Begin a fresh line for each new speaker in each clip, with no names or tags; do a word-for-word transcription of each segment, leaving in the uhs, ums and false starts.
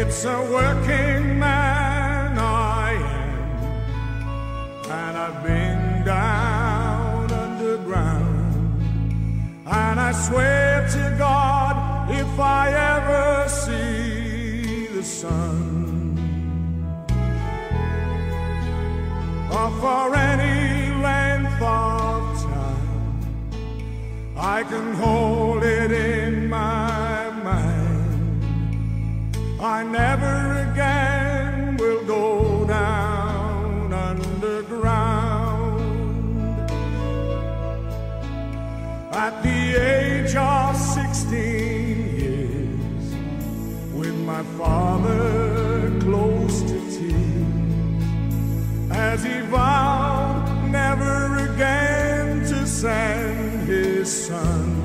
It's a working man I am, and I've been down underground, and I swear to God, if I ever see the sun, or for any length of time, I can hold it in my mind. I never again will go down underground. At the age of sixteen years, with my father close to tears, as he vowed never again to send his son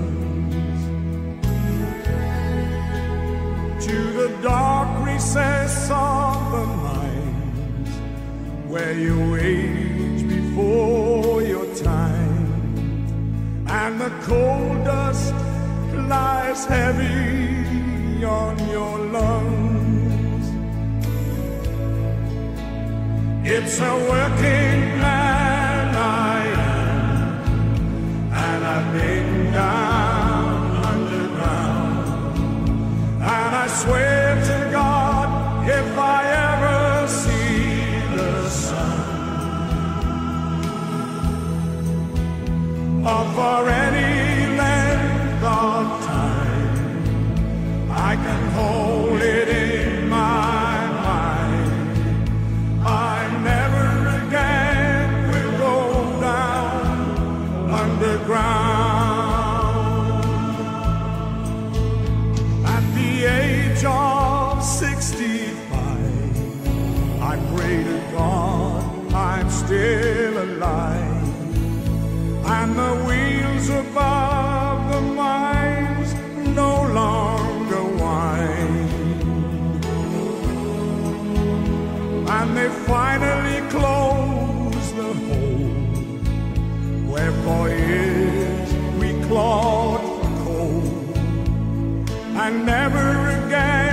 to the dark recess of the mind, where you age before your time, and the coal dust lies heavy on your lungs. It's a working man I am, and I've been down underground, and I swear to God, if I ever see the sun, or for any length of time, I can hold it in my mind. I never again will go down underground. At the age of sixty-five, I pray to God I'm still alive, and the wheels above the mines no longer wind, and they finally close the hole where for years we clawed for coal, and never again